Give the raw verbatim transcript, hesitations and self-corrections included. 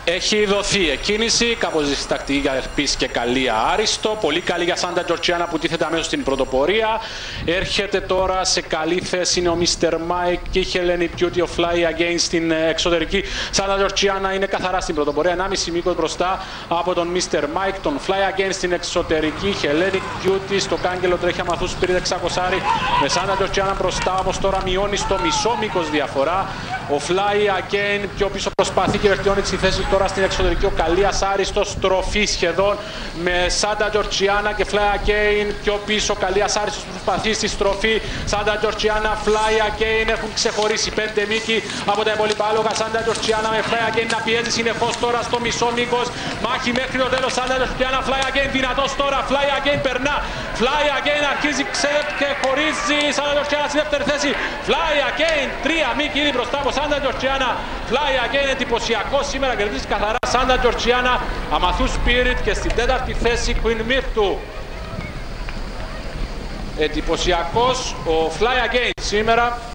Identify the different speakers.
Speaker 1: Έχει δοθεί εκκίνηση, κάπως διστακτική για Ελπίς και καλή άριστο. Πολύ καλή για Σάντα Τζορτζιάνα που τίθεται αμέσως στην πρωτοπορία. Έρχεται τώρα σε καλή θέση είναι ο μίστερ Mike και η Hellenic Beauty of Fly Again στην εξωτερική. Σάντα Τζορτζιάνα είναι καθαρά στην πρωτοπορία, ενάμιση μήκος μπροστά από τον μίστερ Mike. Τον Fly Again στην εξωτερική. Hellenic Beauty στο κάγκελο τρέχει αμαθούς Spirit εξακόσια. Με Σάντα Τζορτζιάνα μπροστά, όπως τώρα μειώνει στο μισό μήκος διαφορά. Ο Fly Again πιο πίσω προσπαθεί και βελτιώνει τη θέση τώρα στην εξωτερική. Ο Καλίας άριστος, στροφή σχεδόν με Σάντα Τζορτζιάνα και Fly Again πιο πίσω. Καλίας άριστος προσπαθεί στη στροφή. Σάντα Τζορτζιάνα, Fly Again έχουν ξεχωρίσει πέντε μήκη από τα υπόλοιπα άλογα. Σάντα Τζορτζιάνα με Fly Again να πιέζει συνεχώς τώρα στο μισό μήκος. Μάχη μέχρι το τέλος. Σάντα Τζορτζιάνα, Fly Again δυνατός τώρα. Fly Again περνά. Fly Again αρχίζει ξεπ και χωρίζει. Σάντα Τζορτζιάνα στη δεύτερη θέση. Fly Again τρία μήκη ήδη μπροστά από Σάντα Τζορτζιάνα. Fly Again εντυπωσιακό σήμερα, κερδίζει καθαρά Σάντα Τζορτζιάνα. Αμαθού Spirit και στην τέταρτη θέση Queen Myrtu. Εντυπωσιακός ο Fly Again σήμερα.